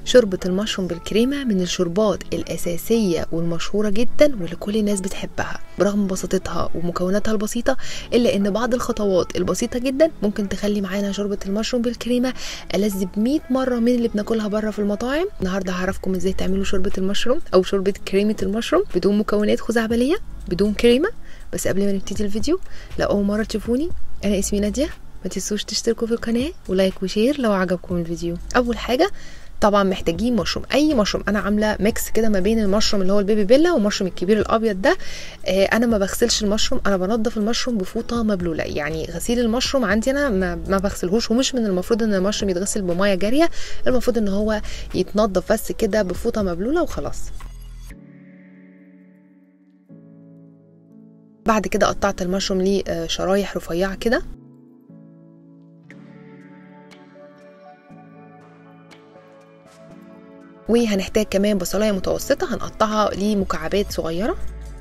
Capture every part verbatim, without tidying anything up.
شوربة المشروم بالكريمة من الشوربات الأساسية والمشهورة جدا واللي كل الناس بتحبها برغم بساطتها ومكوناتها البسيطة، إلا إن بعض الخطوات البسيطة جدا ممكن تخلي معانا شوربة المشروم بالكريمة ألذ بمية مرة من اللي بناكلها بره في المطاعم. النهاردة هعرفكم إزاي تعملوا شوربة المشروم أو شوربة كريمة المشروم بدون مكونات خزعبلية، بدون كريمة. بس قبل ما نبتدي الفيديو، لو أول مرة تشوفوني، أنا اسمي نادية، ما تنسوش تشتركوا في القناة ولايك وشير لو عجبكم الفيديو. أول حاجة طبعا محتاجين مشروم، اي مشروم. انا عامله ميكس كده ما بين المشروم اللي هو البيبي بيلا والمشروم الكبير الابيض ده. آه انا ما بغسلش المشروم، انا بنضف المشروم بفوطه مبلوله. يعني غسيل المشروم عندي انا ما, ما بغسلهوش، ومش من المفروض ان المشروم يتغسل بميه جاريه، المفروض ان هو يتنضف بس كده بفوطه مبلوله وخلاص. بعد كده قطعت المشروم ليه شرايح رفيعه كده، وهنحتاج كمان بصلايه متوسطه هنقطعها لمكعبات صغيره.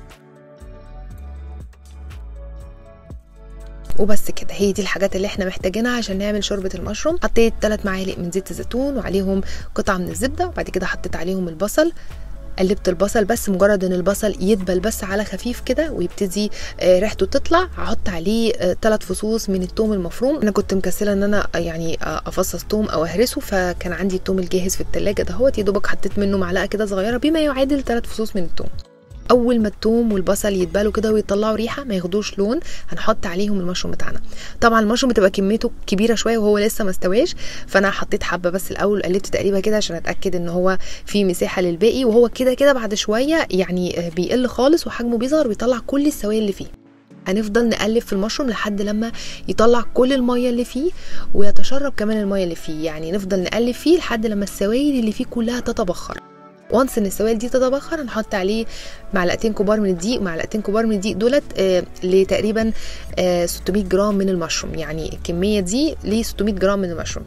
وبس كده، هي دي الحاجات اللي احنا محتاجينها عشان نعمل شوربه المشروم. حطيت ثلاث معالق من زيت الزيتون وعليهم قطعه من الزبده، وبعد كده حطيت عليهم البصل. قلبت البصل بس مجرد ان البصل يدبل بس على خفيف كده ويبتدي ريحته تطلع، هحط عليه ثلاث فصوص من الثوم المفروم. انا كنت مكسله ان انا يعني افصص ثوم او اهرسه، فكان عندي الثوم الجاهز في الثلاجه دهوت، يا دوبك حطيت منه معلقه كده صغيره بما يعادل ثلاث فصوص من الثوم. اول ما الثوم والبصل يتبالوا كده ويطلعوا ريحه ما ياخدوش لون، هنحط عليهم المشروم بتاعنا. طبعا المشروم بتبقى كميته كبيره شويه وهو لسه ما استواش، فانا حطيت حبه بس الاول، قلبت تقريبا كده عشان اتاكد ان هو في مساحه للباقي، وهو كده كده بعد شويه يعني بيقل خالص وحجمه بيصغر ويطلع كل السوائل اللي فيه. هنفضل نقلب في المشروم لحد لما يطلع كل الميه اللي فيه ويتشرب كمان الميه اللي فيه، يعني نفضل نقلب فيه لحد لما السوائل اللي فيه كلها تتبخر. وانس ان السوائل دي تتبخر هنحط عليه معلقتين كبار من الدقيق، معلقتين كبار من الدقيق دولت آه لتقريبا آه ستمية جرام من المشروم، يعني الكميه دي ل ستمية جرام من المشروم.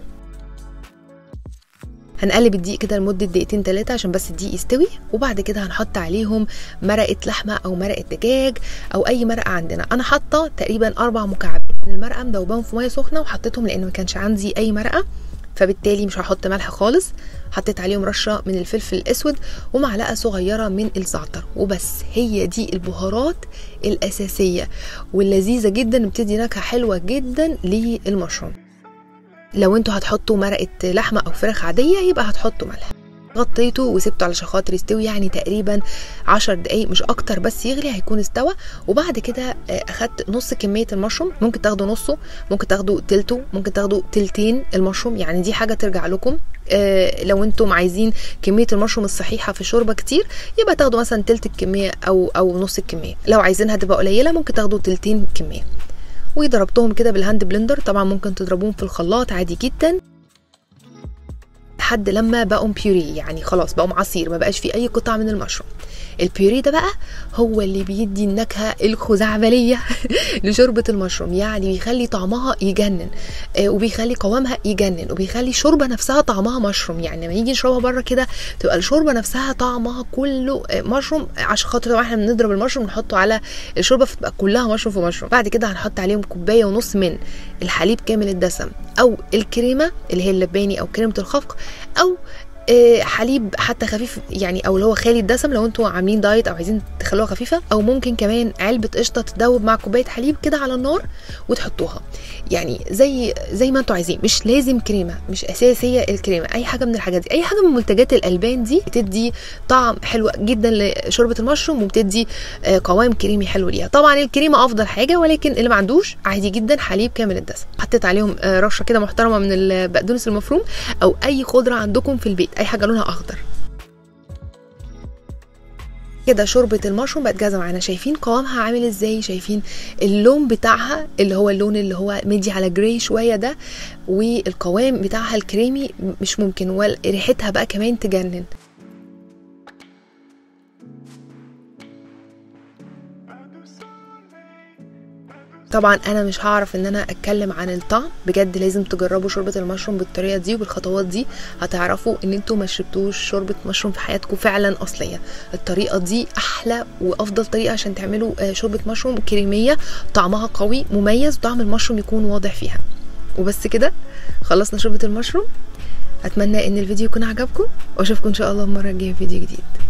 هنقلب الدقيق كده لمده دقيقتين ثلاثه عشان بس الدقيق يستوي، وبعد كده هنحط عليهم مرقه لحمه او مرقه دجاج او اي مرقه عندنا. انا حاطه تقريبا اربع مكعبات من المرقه مدوباهم في ميه سخنه وحطيتهم لان ما كانش عندي اي مرقه، فبالتالي مش هحط ملح خالص. حطيت عليهم رشه من الفلفل الاسود ومعلقه صغيره من الزعتر وبس. هي دي البهارات الاساسيه واللذيذه جدا، بتدي نكهه حلوه جدا للمشروم. لو انتوا هتحطوا مرقه لحمه او فراخ عاديه يبقى هتحطوا ملح. غطيته وسبته علشان خاطر يستوي، يعني تقريبا عشر دقايق مش اكتر، بس يغلي هيكون استوى. وبعد كده اخدت نص كميه المشروم، ممكن تاخدوا نصه، ممكن تاخدوا تلته، ممكن تاخدوا تلتين المشروم، يعني دي حاجه ترجع لكم. آه لو انتم عايزين كميه المشروم الصحيحه في الشوربه كتير يبقى تاخدوا مثلا تلت الكميه او او نص الكميه. لو عايزينها تبقى قليله ممكن تاخدوا تلتين كميه. وضربتهم كده بالهاند بلندر، طبعا ممكن تضربوهم في الخلاط عادي جدا لحد لما بقوا بيوري، يعني خلاص بقوا عصير، ما بقاش فيه اي قطع من المشروم. البيوري ده بقى هو اللي بيدي النكهه الخزعبليه لشوربه المشروم، يعني بيخلي طعمها يجنن آه وبيخلي قوامها يجنن وبيخلي الشوربه نفسها طعمها مشروم. يعني لما يجي نشربها بره كده تبقى الشوربه نفسها طعمها كله آه مشروم، عشان خاطر طبعا احنا بنضرب المشروم نحطه على الشوربه فتبقى كلها مشروم في مشروم. بعد كده هنحط عليهم كوبايه ونص من الحليب كامل الدسم او الكريمه اللي هي اللباني او كريمه الخفق او حليب حتى خفيف، يعني او اللي هو خالي الدسم لو انتوا عاملين دايت او عايزين تخلوها خفيفه، او ممكن كمان علبه قشطه تدوب مع كوبايه حليب كده على النار وتحطوها، يعني زي زي ما انتوا عايزين. مش لازم كريمه، مش اساسيه الكريمه، اي حاجه من الحاجات دي، اي حاجه من منتجات الالبان دي بتدي طعم حلو جدا لشوربه المشروم وبتدي قوام كريمي حلو ليها. طبعا الكريمه افضل حاجه، ولكن اللي ما عندوش عادي جدا حليب كامل الدسم. حطيت عليهم رشه كده محترمه من البقدونس المفروم او اي خضره عندكم في البيت، اي حاجه لونها اخضر. كده شوربه المشروم بقت جاهزه معانا. شايفين قوامها عامل ازاي؟ شايفين اللون بتاعها اللي هو اللون اللي هو مدي على جراي شويه ده، والقوام بتاعها الكريمي مش ممكن، وريحتها بقى كمان تجنن. طبعا انا مش هعرف ان انا اتكلم عن الطعم، بجد لازم تجربوا شوربه المشروم بالطريقه دي وبالخطوات دي، هتعرفوا ان انتوا ما شربتوش شوربه مشروم في حياتكم فعلا اصليه. الطريقه دي احلى وافضل طريقه عشان تعملوا شوربه مشروم كريميه طعمها قوي مميز وطعم المشروم يكون واضح فيها. وبس كده خلصنا شوربه المشروم. اتمنى ان الفيديو يكون عجبكم، واشوفكم ان شاء الله المره الجايه في فيديو جديد.